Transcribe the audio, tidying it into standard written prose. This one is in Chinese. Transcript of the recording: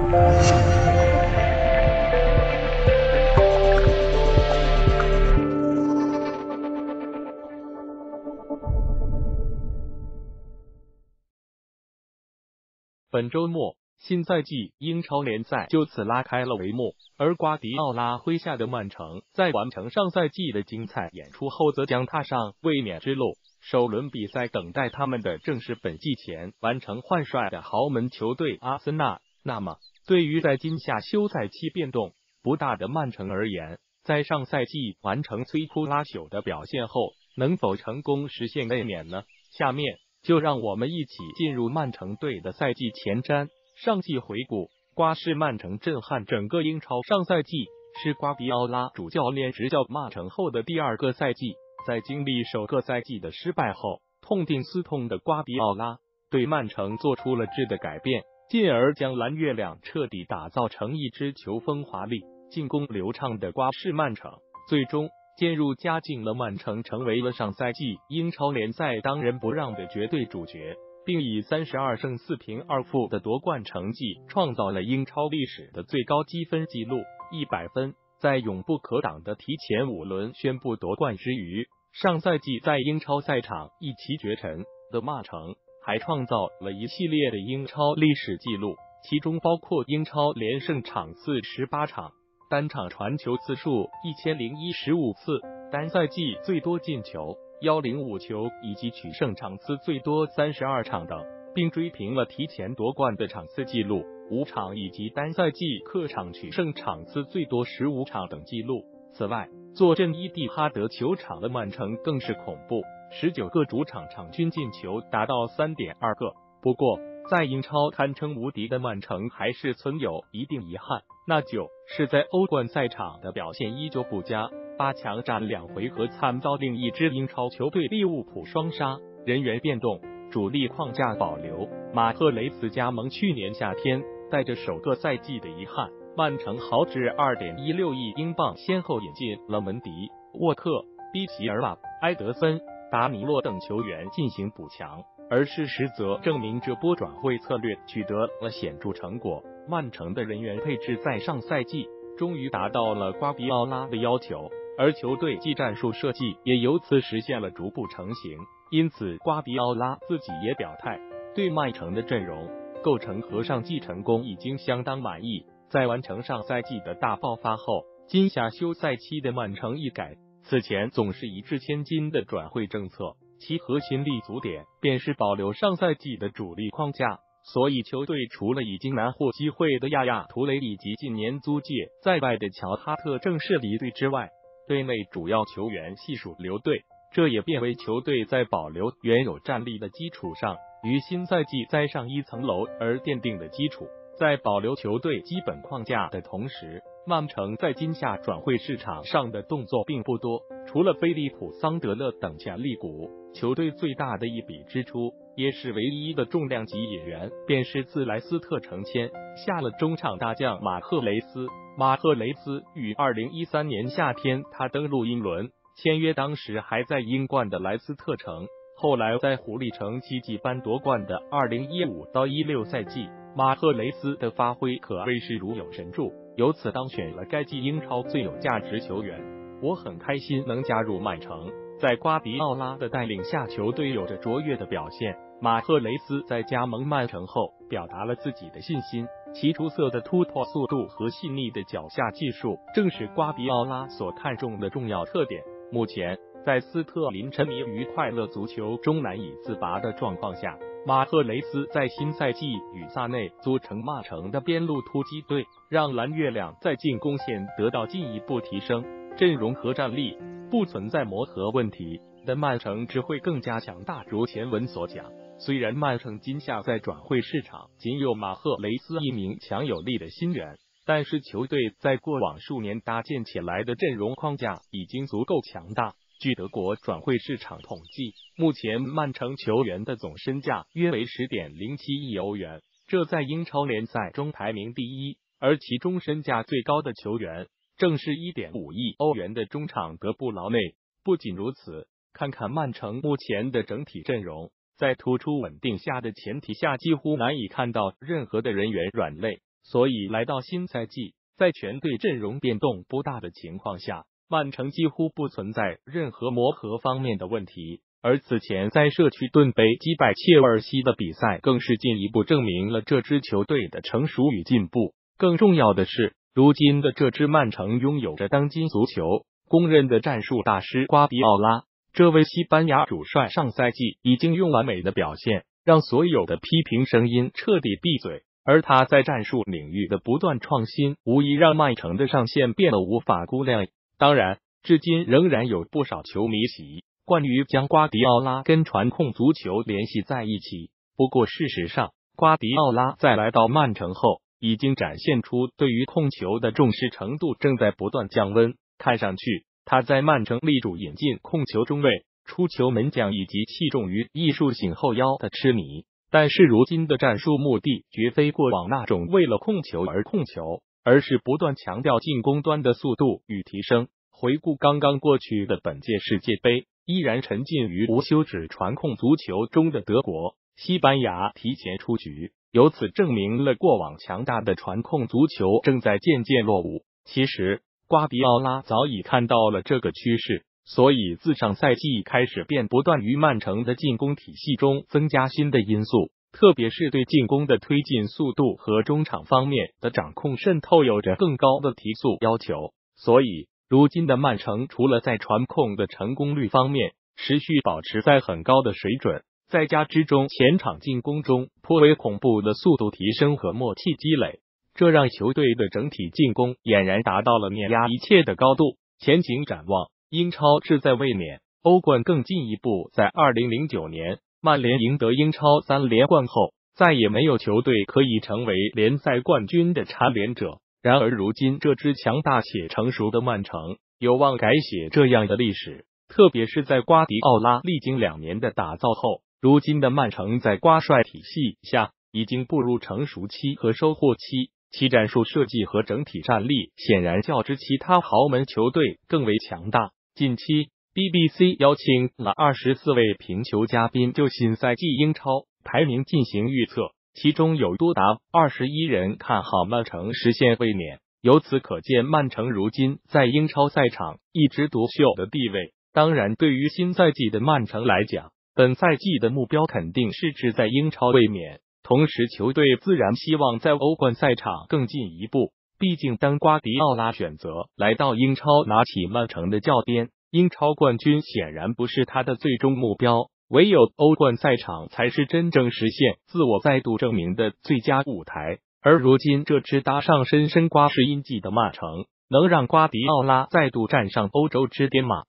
本周末，新赛季英超联赛就此拉开了帷幕，而瓜迪奥拉麾下的曼城在完成上赛季的精彩演出后，则将踏上卫冕之路。首轮比赛等待他们的正是本季前完成换帅的豪门球队阿森纳。那么，对于在今夏休赛期变动不大的曼城而言，在上赛季完成摧枯拉朽的表现后，能否成功实现卫冕呢？下面就让我们一起进入曼城队的赛季前瞻。上季回顾，瓜式曼城震撼整个英超。上赛季是瓜迪奥拉主教练执教曼城后的第二个赛季，在经历首个赛季的失败后，痛定思痛的瓜迪奥拉对曼城做出了质的改变，进而将蓝月亮彻底打造成一支球风华丽、进攻流畅的瓜式曼城，最终渐入佳境了。曼城成为了上赛季英超联赛当仁不让的绝对主角，并以32胜4平2负的夺冠成绩创造了英超历史的最高积分纪录100分。在永不可挡的提前5轮宣布夺冠之余，上赛季在英超赛场一骑绝尘的曼城还创造了一系列的英超历史纪录，其中包括英超连胜场次18场，单场传球次数1015次，单赛季最多进球105球，以及取胜场次最多32场等，并追平了提前夺冠的场次纪录5场，以及单赛季客场取胜场次最多15场等纪录。此外，坐镇伊蒂哈德球场的曼城更是恐怖，19个主场场均进球达到3.2个。不过，在英超堪称无敌的曼城还是存有一定遗憾，那就是在欧冠赛场的表现依旧不佳，8强战2回合惨遭另一支英超球队利物浦双杀。人员变动，主力框架保留，马赫雷斯加盟去年夏天，带着首个赛季的遗憾，曼城豪掷2.16亿英镑，先后引进了门迪、沃克、比奇尔瓦、埃德森、达尼洛等球员进行补强，而事实则证明这波转会策略取得了显著成果。曼城的人员配置在上赛季终于达到了瓜迪奥拉的要求，而球队技战术设计也由此实现了逐步成型。因此，瓜迪奥拉自己也表态，对曼城的阵容构成和上季成功已经相当满意。在完成上赛季的大爆发后，今夏休赛期的曼城一改此前总是一掷千金的转会政策，其核心立足点便是保留上赛季的主力框架。所以球队除了已经拿获机会的亚亚图雷以及近年租借在外的乔哈特正式离队之外，队内主要球员悉数留队，这也便为球队在保留原有战力的基础上，于新赛季再上一层楼而奠定的基础。在保留球队基本框架的同时，曼城在今夏转会市场上的动作并不多，除了菲利普·桑德勒等潜力股，球队最大的一笔支出，也是唯一的重量级引援，便是自莱斯特城签下了中场大将马赫雷斯。马赫雷斯于2013年夏天他登陆英伦，签约当时还在英冠的莱斯特城，后来在狐狸城奇迹般夺冠的2015-16赛季，马赫雷斯的发挥可谓是如有神助，由此当选了该季英超最有价值球员。我很开心能加入曼城，在瓜迪奥拉的带领下，球队有着卓越的表现。马赫雷斯在加盟曼城后表达了自己的信心，其出色的突破速度和细腻的脚下技术正是瓜迪奥拉所看重的重要特点。目前在斯特林沉迷于快乐足球中难以自拔的状况下，马赫雷斯在新赛季与萨内组成曼城的边路突击队，让蓝月亮在进攻线得到进一步提升，阵容和战力不存在磨合问题的曼城只会更加强大。如前文所讲，虽然曼城今夏在转会市场仅有马赫雷斯一名强有力的新援，但是球队在过往数年搭建起来的阵容框架已经足够强大。据德国转会市场统计，目前曼城球员的总身价约为10.07亿欧元，这在英超联赛中排名第一，而其中身价最高的球员正是1.5亿欧元的中场德布劳内。不仅如此，看看曼城目前的整体阵容，在突出稳定下的前提下，几乎难以看到任何的人员软肋。 所以来到新赛季，在全队阵容变动不大的情况下，曼城几乎不存在任何磨合方面的问题。而此前在社区盾杯击败切尔西的比赛，更是进一步证明了这支球队的成熟与进步。更重要的是，如今的这支曼城拥有着当今足球公认的战术大师瓜迪奥拉。这位西班牙主帅上赛季已经用完美的表现，让所有的批评声音彻底闭嘴。而他在战术领域的不断创新，无疑让曼城的上限变得无法估量。当然，至今仍然有不少球迷习惯于将瓜迪奥拉跟传控足球联系在一起。不过事实上，瓜迪奥拉在来到曼城后，已经展现出对于控球的重视程度正在不断降温。看上去，他在曼城力主引进控球中卫、出球门将以及器重于艺术型后腰的痴迷。但是如今的战术目的绝非过往那种为了控球而控球，而是不断强调进攻端的速度与提升。回顾刚刚过去的本届世界杯，依然沉浸于无休止传控足球中的德国、西班牙提前出局，由此证明了过往强大的传控足球正在渐渐落伍。其实，瓜迪奥拉早已看到了这个趋势，所以自上赛季开始便不断于曼城的进攻体系中增加新的因素，特别是对进攻的推进速度和中场方面的掌控渗透有着更高的提速要求。所以如今的曼城除了在传控的成功率方面持续保持在很高的水准，再加之中前场进攻中颇为恐怖的速度提升和默契积累，这让球队的整体进攻俨然达到了碾压一切的高度。前景展望，英超志在卫冕，欧冠更进一步。在2009年曼联赢得英超3连冠后，再也没有球队可以成为联赛冠军的蝉联者。然而如今这支强大且成熟的曼城有望改写这样的历史，特别是在瓜迪奥拉历经2年的打造后，如今的曼城在瓜帅体系下已经步入成熟期和收获期，其战术设计和整体战力显然较之其他豪门球队更为强大。近期 BBC 邀请了24位评球嘉宾就新赛季英超排名进行预测，其中有多达21人看好曼城实现卫冕。由此可见，曼城如今在英超赛场一枝独秀的地位。当然，对于新赛季的曼城来讲，本赛季的目标肯定是志在英超卫冕，同时球队自然希望在欧冠赛场更进一步。毕竟当瓜迪奥拉选择来到英超拿起曼城的教鞭，英超冠军显然不是他的最终目标，唯有欧冠赛场才是真正实现自我再度证明的最佳舞台。而如今这支搭上深深瓜式印记的曼城，能让瓜迪奥拉再度站上欧洲之巅吗？